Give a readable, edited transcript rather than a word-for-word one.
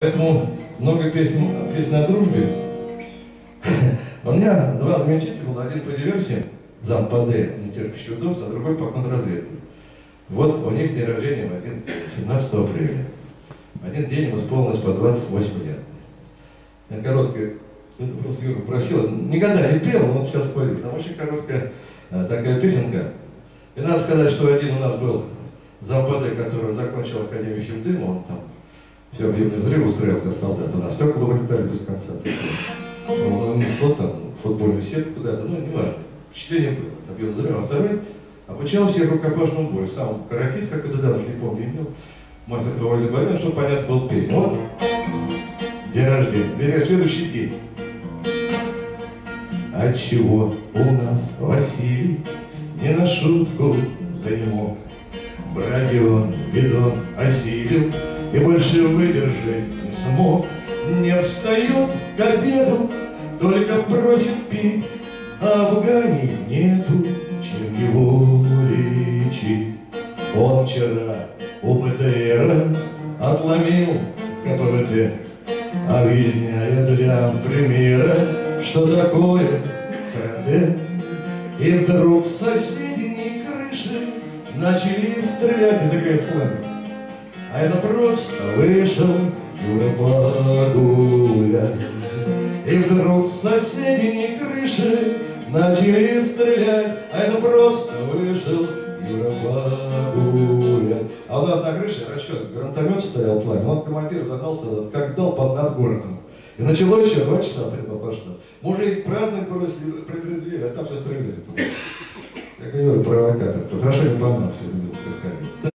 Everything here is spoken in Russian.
Поэтому много песен о дружбе. У меня два замечательных, один по диверсии, зампаде, не терпящий удобства, а другой по контрразведке. Вот у них день рождения в 17 апреля. Один день ему исполнилось по 28 лет. Я короткая, это просто Юра просила, никогда не пел, но вот сейчас пою. Там очень короткая такая песенка. И надо сказать, что один у нас был зампаде, который закончил Академию Химдыма, он там все объемные взрывы устроил для солдат. У нас стекла вылетали без конца. Он несло там футбольную сетку куда-то, ну не важно. Впечатление было, объем взрыва. А второй обучал всех рукопашному бою. Сам каратист какой-то, да, уж не помню, имел. Мастер по вольной борьбе, чтобы понятно был песня. Вот день рождения. Вернее, следующий день. Отчего у нас Василий не на шутку занемог? Бродион, бидон осилил и больше выдержать не смог. Не встает к обеду, только просит пить, а в Гане нету чем его лечить. Он вчера у БТРа отломил КПВТ, объясняя для примера, что такое карате. И вдруг с соседней крыши начали стрелять из АКС-план. А это просто вышел Юра погулять. И вдруг с соседней крыши начали стрелять. А это просто вышел Юра погулять. А у нас на крыше расчет, гранатомет стоял пламя. Он командир задался, как дал под над городом. И началось еще 2 часа пошло. Мужик праздник бросили, протрезвели, а там все стреляли. Как Юра провокатор. Хорошо не по нам все это было происходить.